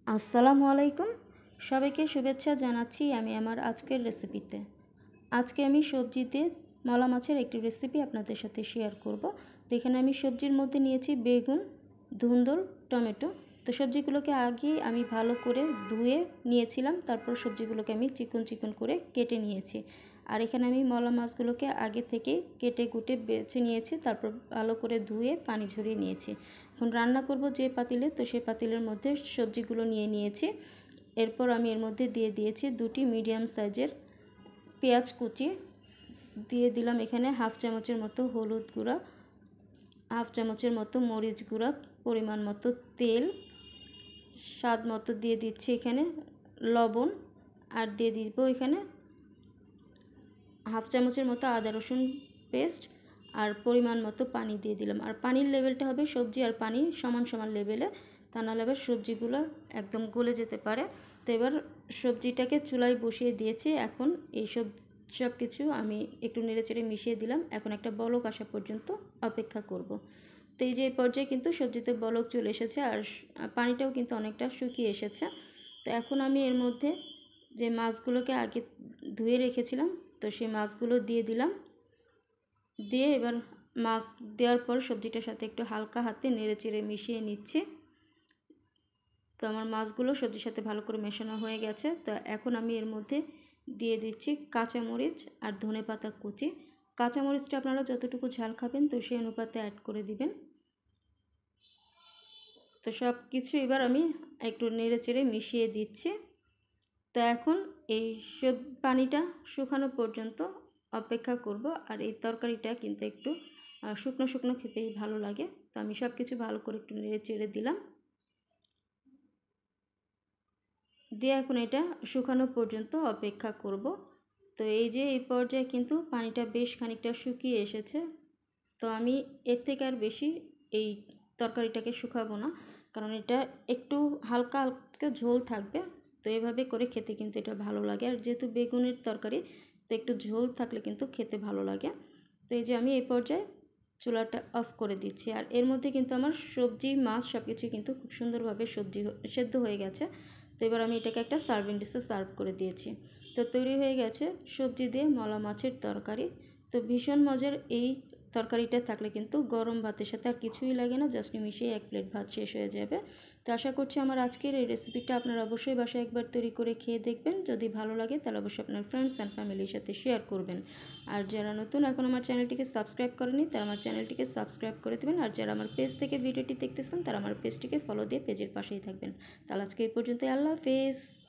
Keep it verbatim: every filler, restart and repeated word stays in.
আসসালামু আলাইকুম, সবাইকে শুভেচ্ছা জানাচ্ছি আমি আমার আজকের রেসিপিতে। আজকে আমি সবজিতে মলা মাছের একটি রেসিপি আপনাদের সাথে শেয়ার করব। তো এখানে আমি সবজির মধ্যে নিয়েছি বেগুন, ধুন্দুল, টমেটো। তো সবজিগুলোকে আগে আমি ভালো করে ধুয়ে নিয়েছিলাম, তারপর সবজিগুলোকে আমি চিকন চিকন করে কেটে নিয়েছি। আর এখানে আমি মলা মাছগুলোকে আগে থেকে কেটে কুটে বেছে নিয়েছি, তারপর ভালো করে ধুয়ে পানি ঝরিয়ে নিয়েছি। এখন রান্না করব যে পাতিলে, তো সেই পাতিলের মধ্যে সবজিগুলো নিয়ে নিয়েছি। এরপর আমি এর মধ্যে দিয়ে দিয়েছি দুটি মিডিয়াম সাইজের পেঁয়াজ কুচি, দিয়ে দিলাম এখানে হাফ চামচের মতো হলুদ গুঁড়া, হাফ চামচের মতো মরিচ গুঁড়া, পরিমাণ মতো তেল, স্বাদ মতো দিয়ে দিচ্ছি এখানে লবণ, আর দিয়ে দিব এখানে হাফ চামচের মতো আদা রসুন পেস্ট, আর পরিমাণ মতো পানি দিয়ে দিলাম। আর পানির লেভেলটা হবে সবজি আর পানি সমান সমান লেভেলে, তা নাহলে আবার সবজিগুলো একদম গলে যেতে পারে। তো এবার সবজিটাকে চুলায় বসিয়ে দিয়েছি। এখন এই সব সব কিছু আমি একটু নেড়েচেড়ে মিশিয়ে দিলাম। এখন একটা বলক আসা পর্যন্ত অপেক্ষা করব। তো এই যে এই পর্যায়ে কিন্তু সবজিতে বলক চলে এসেছে, আর পানিটাও কিন্তু অনেকটা শুকিয়ে এসেছে। তো এখন আমি এর মধ্যে যে মাছগুলোকে আগে ধুয়ে রেখেছিলাম, তো সেই মাছগুলো দিয়ে দিলাম। দিয়ে এবার মাছ দেওয়ার পর সবজিটার সাথে একটু হালকা হাতে নেড়েচেড়ে মিশিয়ে নিচ্ছি। তো আমার মাছগুলো সবজির সাথে ভালো করে মেশানো হয়ে গেছে। তো এখন আমি এর মধ্যে দিয়ে দিচ্ছি কাঁচামরিচ আর ধনেপাতা কুচি। কাঁচামরিচটা আপনারা যতটুকু ঝাল খাবেন তো সেই অনুপাতে অ্যাড করে দিবেন। তো সব কিছু এবার আমি একটু নেড়েচেড়ে মিশিয়ে দিচ্ছি। তো এখন এই সব পানিটা শুকানো পর্যন্ত অপেক্ষা করব। আর এই তরকারিটা কিন্তু একটু শুকনো শুকনো খেতেই ভালো লাগে। তো আমি সব কিছু ভালো করে একটু নেড়ে চেড়ে দিলাম, দিয়ে এখন এটা শুকানো পর্যন্ত অপেক্ষা করব। তো এই যে এই পর্যায়ে কিন্তু পানিটা বেশ খানিকটা শুকিয়ে এসেছে। তো আমি এর থেকে আর বেশি এই তরকারিটাকে শুকাবো না, কারণ এটা একটু হালকা হালকা ঝোল থাকবে। তো এভাবে করে খেতে কিন্তু এটা ভালো লাগে। আর যেহেতু বেগুনের তরকারি, তো একটু ঝোল থাকলে কিন্তু খেতে ভালো লাগে। তো এই যে আমি এই পর্যায়ে চুলাটা অফ করে দিচ্ছি। আর এর মধ্যে কিন্তু আমার সবজি মাছ সব কিছুই কিন্তু খুব সুন্দরভাবে সবজি সেদ্ধ হয়ে গেছে। তো এবার আমি এটাকে একটা সার্ভিং ডিশে সার্ভ করে দিয়েছি। তো তৈরি হয়ে গেছে সবজি দিয়ে মলা মাছের তরকারি। তো ভীষণ মজার এই তরকারিটা থাকলে কিন্তু গরম ভাতের সাথে আর কিছুই লাগে না, জাস্ট মিশিয়ে এক প্লেট ভাত শেষ হয়ে যাবে। তো আশা করছি আমার আজকের এই রেসিপিটা আপনারা অবশ্যই বাসায় একবার তৈরি করে খেয়ে দেখবেন। যদি ভালো লাগে তাহলে অবশ্যই আপনার ফ্রেন্ডস অ্যান্ড ফ্যামিলির সাথে শেয়ার করবেন। আর যারা নতুন এখন আমার চ্যানেলটিকে সাবস্ক্রাইব করেনি তারা আমার চ্যানেলটিকে সাবস্ক্রাইব করে দেবেন। আর যারা আমার পেজ থেকে ভিডিওটি দেখতেছেন তারা আমার পেজটিকে ফলো দিয়ে পেজের পাশেই থাকবেন। তাহলে আজকে এই পর্যন্তই, আল্লাহ হাফেজ।